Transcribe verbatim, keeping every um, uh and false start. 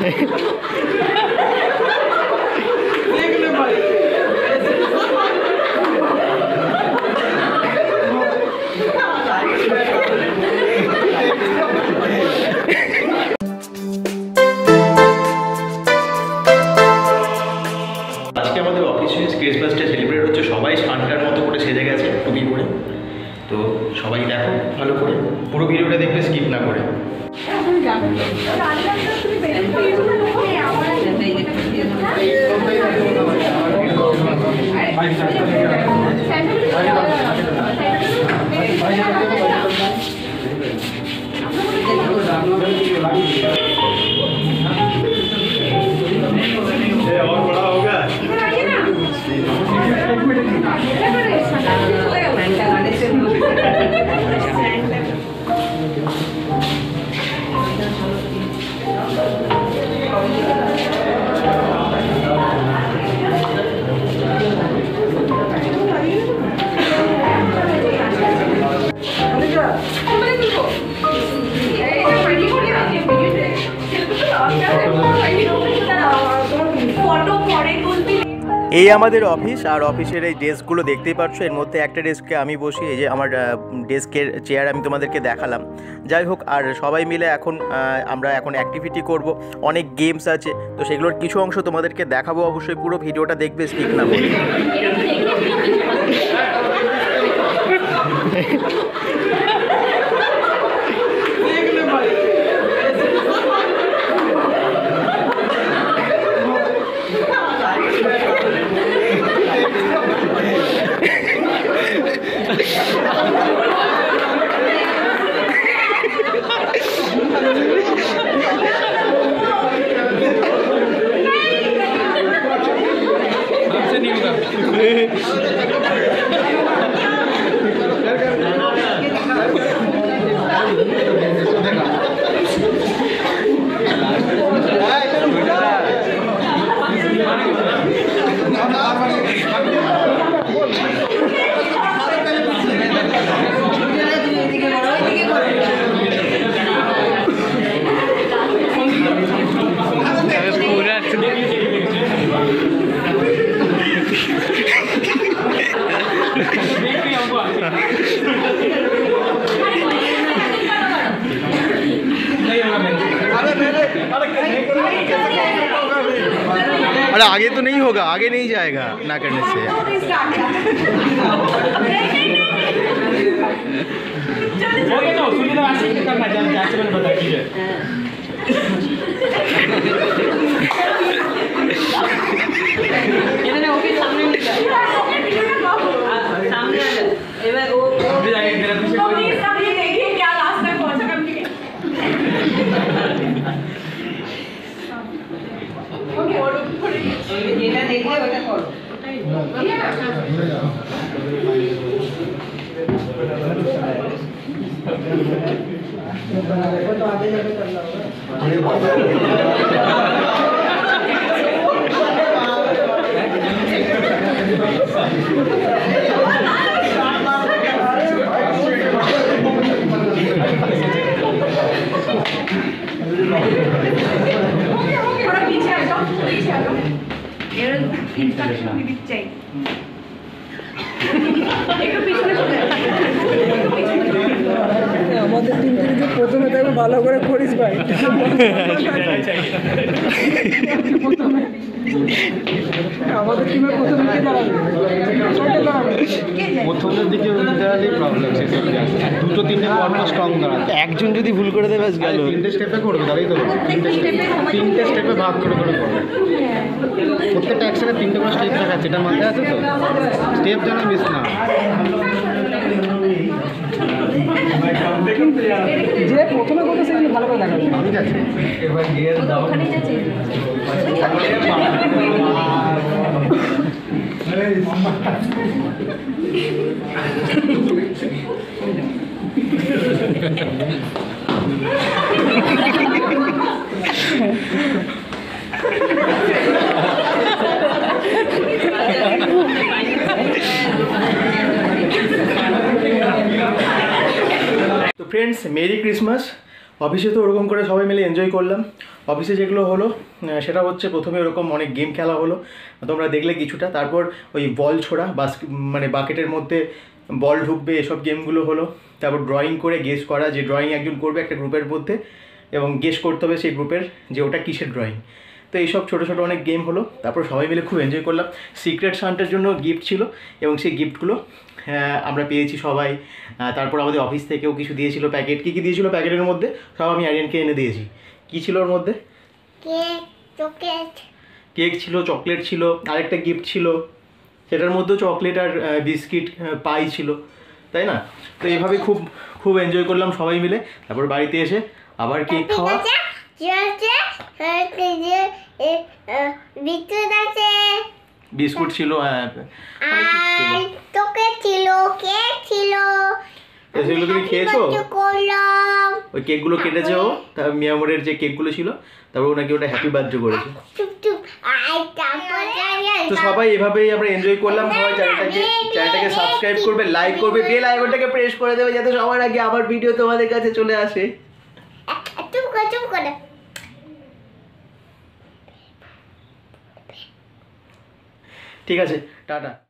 আজকে আমাদের অফিসে ক্রিসমাসটা সেলিব্রেট হচ্ছে, সবাই সান্টার মতো করে সেজে গেছে টুপি করে। তো সবাই দেখো ভালো করে, পুরো ভিডিওটা দেখবে স্কিপ না করে। और बड़ा होगा এই আমাদের অফিস, আর অফিসের এই ডেস্কগুলো দেখতেই পাচ্ছ। এর মধ্যে একটা ডেস্কে আমি বসি, এই যে আমার ডেস্কের চেয়ার আমি তোমাদেরকে দেখালাম। যাই হোক, আর সবাই মিলে এখন আমরা এখন অ্যাক্টিভিটি করব, অনেক গেমস আছে, তো সেগুলোর কিছু অংশ তোমাদেরকে দেখাবো। অবশ্যই পুরো ভিডিওটা দেখবে স্কিপ না করে। अरे आगे तो नहीं होगा, आगे नहीं जाएगा ना करने से। আমাদের টিম থেকে যে প্রথমে দেখো ভালো করে করিস ভাই। আমাদের টিমের প্রথম দিকে দাঁড়াবে, প্রথমের দিকে দাঁড়ালেই প্রবলেম। দুটো তিনটে পরপর স্ট্রং দাঁড়াতে, একজন যদি ভুল করে দেবে গেল। তিনটে স্টেপে করবে, তাই তো তিনটে তিনটে স্টেপে ভাগ করে করে করবে। প্রত্যেকটা একসাথে তিনটে করে স্টেপ দেখাচ্ছে, এটা মাথায় আছে তো, স্টেপ যেন মিস না। যে প্রথমে করতে সেগুলো ভালো করে দেখাবে, ঠিক আছে। এবার গিয়ে দাও, ওখানেই যাচ্ছে। तो फ्रेंड्स, मेरी क्रिसमस। অফিসে তো ওরকম করে সবাই মিলে এনজয় করলাম। অফিসে যেগুলো হলো সেটা হচ্ছে প্রথমে ওরকম অনেক গেম খেলা হলো, তোমরা দেখলে কিছুটা। তারপর ওই বল ছোড়া, বাস মানে বাকেটের মধ্যে বল ঢুকবে, এসব গেমগুলো হলো। তারপর ড্রয়িং করে গেস করা, যে ড্রয়িং একজন করবে একটা গ্রুপের মধ্যে এবং গেস করতে হবে সেই গ্রুপের যে ওটা কিসের ড্রয়িং। তো এইসব ছোটো ছোটো অনেক গেম হলো। তারপর সবাই মিলে খুব এনজয় করলাম। সিক্রেট সান্টার জন্য গিফট ছিল এবং সেই গিফটগুলো আমরা পেয়েছি সবাই। তারপর আমাদের অফিস থেকেও কিছু দিয়েছিল প্যাকেট। কী কী দিয়েছিল প্যাকেটের মধ্যে সব আমি আরিয়ানকে এনে দিয়েছি। কী ছিল ওর মধ্যে? কেক, চকলেট, কেক ছিল, চকলেট ছিল, আরেকটা গিফট ছিল সেটার মধ্যেও চকলেট আর বিস্কিট পাই ছিল, তাই না? তো এইভাবে খুব খুব এনজয় করলাম সবাই মিলে। তারপর বাড়িতে এসে আবার কেক খাওয়া, বিস্কুট ছিল, হ্যাঁ চকলেট ছিল, কেক ছিল। সেগুলো তুমি খেয়েছো? ওই কেকগুলো কেটেছে ও, তার মিয়ামরের যে কেকগুলো ছিল, তারপর ওনাকে ওটা হ্যাপি বার্থডে করেছে। তো সবাই এভাবেই আমরা এনজয় করলাম। সবাই চ্যানেলটাকে চ্যানেলটাকে সাবস্ক্রাইব করবে, লাইক করবে, বেল আইকনটাকে প্রেস করে দেবে যাতে সবার আগে আমার ভিডিও তোমাদের কাছে চলে আসে। ঠিক আছে, টাটা।